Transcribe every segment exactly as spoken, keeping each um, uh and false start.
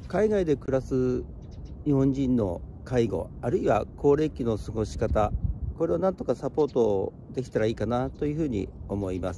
海外で暮らす日本人の介護、あるいは高齢期の過ごし方、これをなんとかサポートできたらいいかなというふうに思います。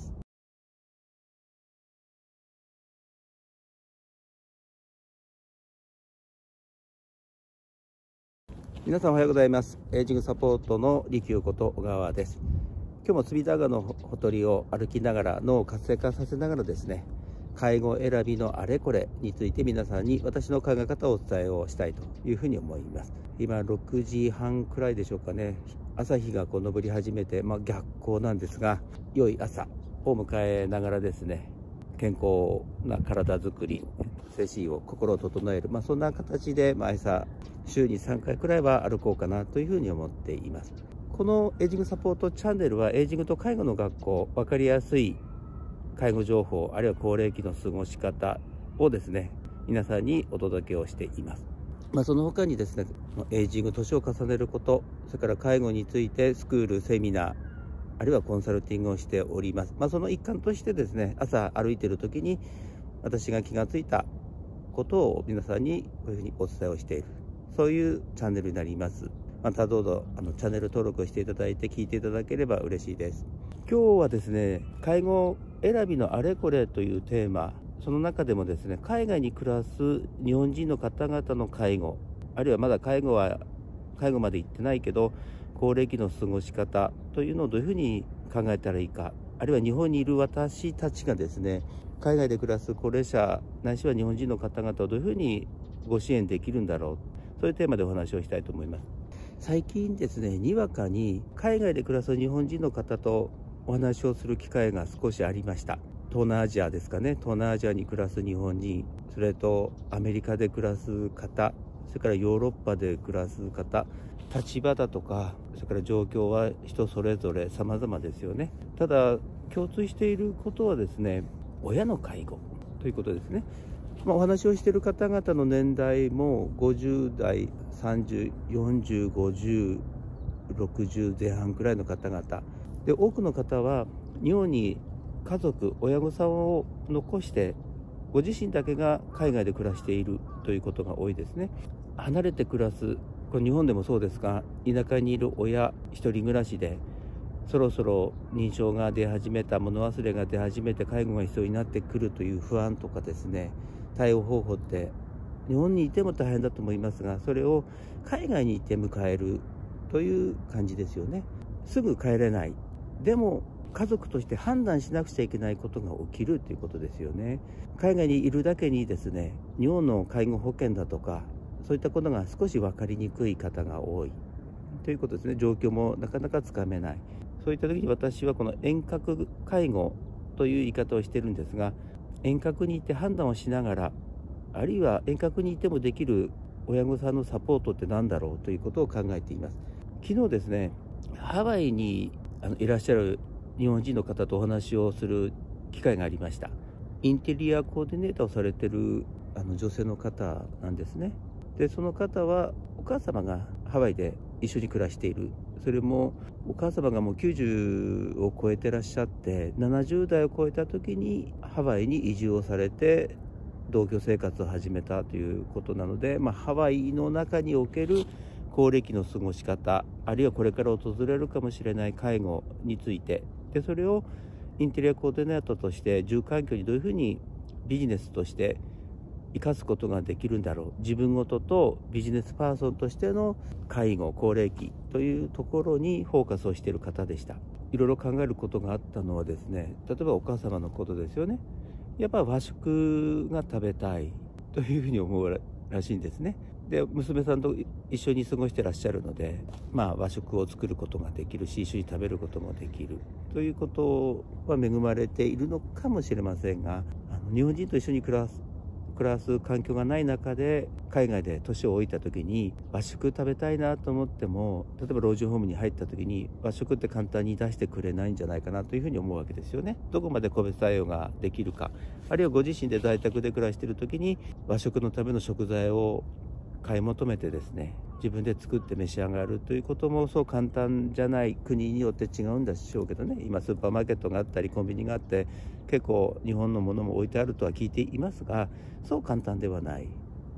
皆さんおはようございます。エイジングサポートの利休こと小川です。今日も隅田川のほとりを歩きながら、脳を活性化させながらですね、介護選びのあれこれについて皆さんに私の考え方をお伝えをしたいというふうに思います。今ろくじはんくらいでしょうかね。朝日がこう昇り始めて、まあ、逆光なんですが、良い朝を迎えながらですね、健康な体づくり、精神を心を整える、まあ、そんな形で毎朝週にさんかいくらいは歩こうかなというふうに思っています。このエイジングサポートチャンネルはエイジングと介護の学校、分かりやすい介護情報、あるいは高齢期の過ごし方をですね、皆さんにお届けをしています。まあ、その他にですね、エイジング、年を重ねること、それから介護についてスクール、セミナー、あるいはコンサルティングをしております。まあ、その一環としてですね、朝歩いている時に私が気がついたことを皆さんにこういうふうにお伝えをしている、そういうチャンネルになります。またどうぞあのチャンネル登録をしていただいて聞いていただければ嬉しいです。今日はですね、介護選びのあれこれというテーマ、その中でもですね、海外に暮らす日本人の方々の介護、あるいはまだ介護は介護まで行ってないけど高齢期の過ごし方というのをどういうふうに考えたらいいか、あるいは日本にいる私たちがですね、海外で暮らす高齢者ないしは日本人の方々をどういうふうにご支援できるんだろう、そういうテーマでお話をしたいと思います。最近ですね、にわかに海外で暮らす日本人の方とお話をする機会が少しありました。東南アジアですかね、東南アジアに暮らす日本人、それとアメリカで暮らす方、それからヨーロッパで暮らす方、立場だとかそれから状況は人それぞれ様々ですよね。ただ共通していることはですね、親の介護ということですね。まあ、お話をしている方々の年代もごじゅうだい、さんじゅう、よんじゅう、ごじゅう、ろくじゅうぜん半くらいの方々で、多くの方は日本に家族、親御さんを残してご自身だけが海外で暮らしているということが多いですね。離れて暮らす、これ日本でもそうですが、田舎にいる親一人暮らしでそろそろ認知症が出始めた、物忘れが出始めて介護が必要になってくるという不安とかですね、対応方法って日本にいても大変だと思いますが、それを海外に行って迎えるという感じですよね。すぐ帰れない、でも家族として判断しなくちゃいけないことが起きるということですよね。海外にいるだけにですね、日本の介護保険だとかそういったことが少し分かりにくい方が多いということですね。状況もなかなかつかめない。そういった時に私はこの遠隔介護という言い方をしているんですが、遠隔にいて判断をしながら、あるいは遠隔にいてもできる親御さんのサポートって何だろうということを考えています。昨日ですね、ハワイにあのいらっしゃる日本人の方とお話をする機会がありました。インテリアコーディネーターをされているあの女性の方なんですね。でその方はお母様がハワイで一緒に暮らしている、それもお母様がもうきゅうじゅうを超えてらっしゃって、ななじゅうだいを超えた時にハワイに移住をされて同居生活を始めたということなので、まあ、ハワイの中における高齢期の過ごし方、あるいはこれから訪れるかもしれない介護について、でそれをインテリアコーディネーターとして住環境にどういうふうにビジネスとして生かすことができるんだろう、自分ごととビジネスパーソンとしての介護、高齢期というところにフォーカスをしている方でした。いろいろ考えることがあったのはですね、例えばお母様のことですよね。やっぱ和食が食べたいというふうに思うらしいんですね。で娘さんと一緒に過ごしてらっしゃるので、まあ、和食を作ることができるし、一緒に食べることもできるということは恵まれているのかもしれませんが、あの日本人と一緒に暮らす暮らす環境がない中で海外で年を置いた時に和食食べたいなと思っても、例えば老人ホームに入った時に和食って簡単に出してくれないんじゃないかなというふうに思うわけですよね。どこまで個別対応ができるか、あるいはご自身で在宅で暮らしている時に和食のための食材を買い求めてですね、自分で作って召し上がるということもそう簡単じゃない、国によって違うんでしょうけどね。今スーパーマーケットがあったりコンビニがあって結構日本のものも置いてあるとは聞いていますが、そう簡単ではない。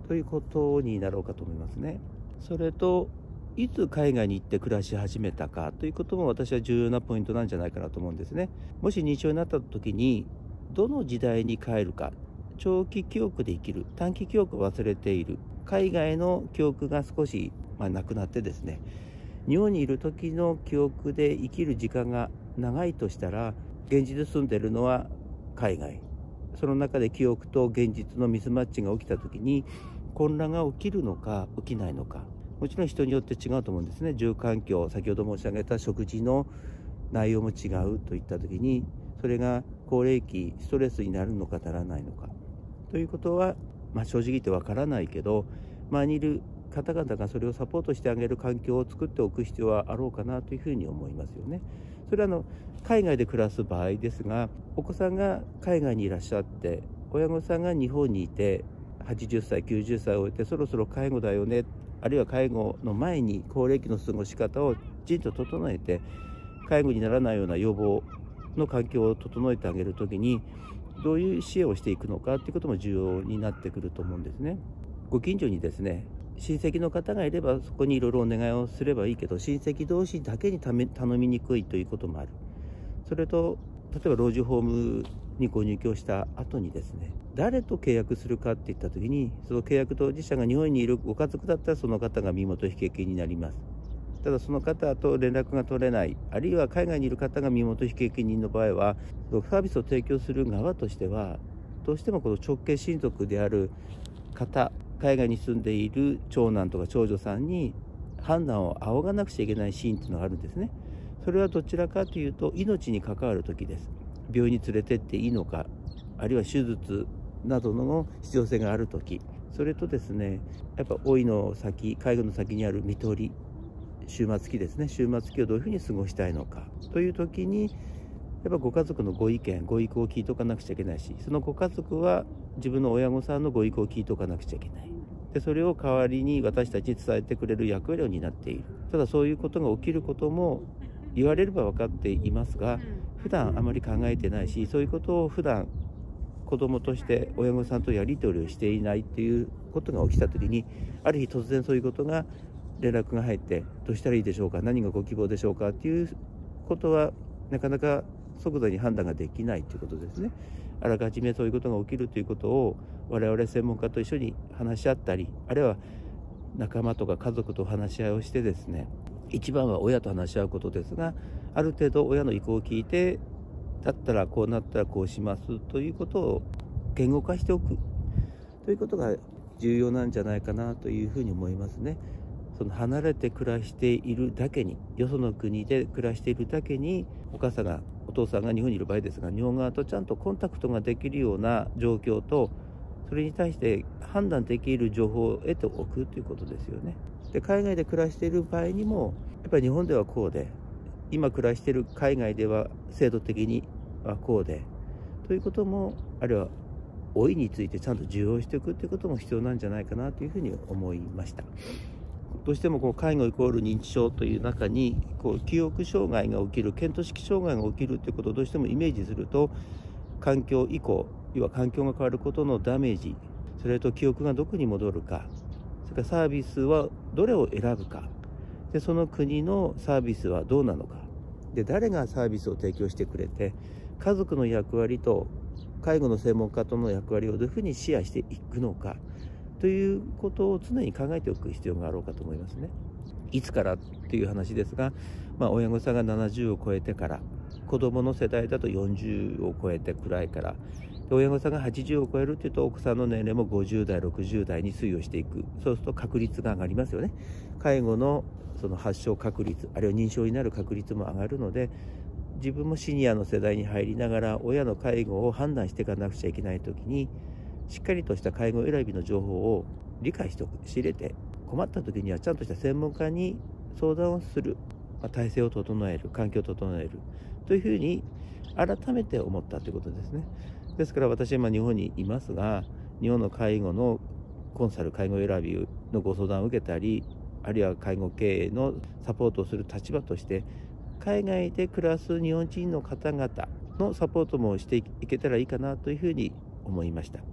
ということになろうかと思いますね。それといつ海外に行って暮らし始めたかということも私は重要なポイントなんじゃないかなと思うんですね。もし認知症になった時にどの時代に帰るか、長期記憶で生きる、短期記憶を忘れている、海外の記憶が少し、まあ、なくなってですね、日本にいる時の記憶で生きる時間が長いとしたら、現実住んでいるのは海外、その中で記憶と現実のミスマッチが起きた時に混乱が起きるのか起きないのか、もちろん人によって違うと思うんですね。住環境、先ほど申し上げた食事の内容も違うといった時に、それが高齢期ストレスになるのかならないのかということは、まあ、正直言ってわからないけど、周りにいる方々がそれをサポートしてあげる環境を作っておく必要はあろうかなというふうに思いますよね。それはあの海外で暮らす場合ですが、お子さんが海外にいらっしゃって親御さんが日本にいてはちじゅっさいきゅうじゅっさいを終えてそろそろ介護だよね、あるいは介護の前に高齢期の過ごし方をきちんと整えて、介護にならないような予防の環境を整えてあげるときにどういう支援をしていくのかということも重要になってくると思うんですね。ご近所にですね、親戚の方がいればそこにいろいろお願いをすればいいけど、親戚同士だけに頼みにくいということもある。それと例えば老人ホームにご入居した後にですね、誰と契約するかっていった時に、その契約当事者が日本にいるご家族だったらその方が身元引受になります。ただその方と連絡が取れない、あるいは海外にいる方が身元引受人の場合は、サービスを提供する側としてはどうしてもこの直系親族である方、海外に住んでいる長男とか長女さんに判断を仰がなくちゃいけないシーンというのがあるんですね。それはどちらかというと命に関わる時です。病院に連れてっていいのか、あるいは手術などの必要性がある時、それとですね、やっぱ老いの先、介護の先にある看取り、終末期ですね、終末期をどういうふうに過ごしたいのかという時に、やっぱご家族のご意見、ご意向を聞いておかなくちゃいけないし、そのご家族は自分の親御さんのご意向を聞いておかなくちゃいけない。でそれを代わりに私たちに伝えてくれる役割を担っている。ただそういうことが起きることも言われれば分かっていますが、普段あまり考えてないし、そういうことを普段子供として親御さんとやり取りをしていないっていうことが起きた時に、ある日突然そういうことが連絡が入って、どうしたらいいでしょうか、何がご希望でしょうかっていうことはなかなか即座に判断ができないということですね。あらかじめそういうことが起きるということを我々専門家と一緒に話し合ったり、あるいは仲間とか家族と話し合いをしてですね、一番は親と話し合うことですが、ある程度親の意向を聞いて、だったらこうなったらこうしますということを言語化しておくということが重要なんじゃないかなというふうに思いますね。その離れて暮らしているだけに、よその国で暮らしているだけに、お母さんがお父さんが日本にいる場合ですが、日本側とちゃんとコンタクトができるような状況と、それに対して判断できる情報を得ておくということですよね。で海外で暮らしている場合にも、やっぱり日本ではこうで、今暮らしている海外では制度的にはこうでということも、あるいは老いについてちゃんと受容していくということも必要なんじゃないかなというふうに思いました。どうしてもこう介護イコール認知症という中に、こう記憶障害が起きる、見当識障害が起きるということをどうしてもイメージすると、環境以降、要は環境が変わることのダメージ、それと記憶がどこに戻るか、それからサービスはどれを選ぶか、でその国のサービスはどうなのか、で誰がサービスを提供してくれて、家族の役割と介護の専門家との役割をどういうふうにシェアしていくのかということを常に考えておく必要があろうかと思いますね。いつからっていう話ですが、まあ、親御さんがななじゅうを超えてから、子どもの世代だとよんじゅうを超えてくらいから、で親御さんがはちじゅうを超えるというと、奥さんの年齢もごじゅう代ろくじゅう代に推移をしていく。そうすると確率が上がりますよね。介護のその発症確率、あるいは認知症になる確率も上がるので、自分もシニアの世代に入りながら親の介護を判断していかなくちゃいけないときに、しっかりとした介護選びの情報を理解しておく、仕入れて、困ったときにはちゃんとした専門家に相談をする、まあ、体制を整える、環境を整えるというふうに改めて思ったということですね。ですから私は今日本にいますが、日本の介護のコンサル、介護選びのご相談を受けたり、あるいは介護経営のサポートをする立場として、海外で暮らす日本人の方々のサポートもしていけたらいいかなというふうに思いました。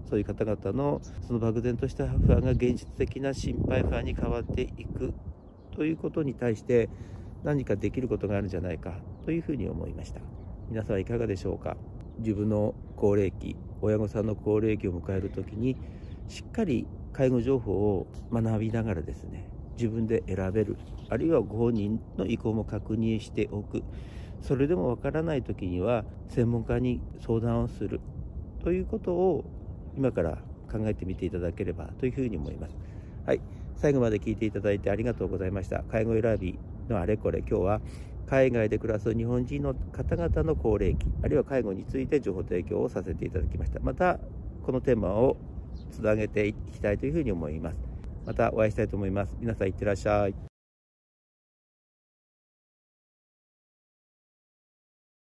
そういう方々のその漠然とした不安が現実的な心配不安に変わっていくということに対して何かできることがあるんじゃないかというふうに思いました。皆さんはいかがでしょうか。自分の高齢期、親御さんの高齢期を迎えるときにしっかり介護情報を学びながらですね、自分で選べる、あるいはご本人の意向も確認しておく、それでもわからないときには専門家に相談をするということを今から考えてみていただければというふうに思います。はい、最後まで聞いていただいてありがとうございました。介護選びのあれこれ、今日は海外で暮らす日本人の方々の高齢期、あるいは介護について情報提供をさせていただきました。またこのテーマをつなげていきたいというふうに思います。またお会いしたいと思います。皆さんいってらっしゃい。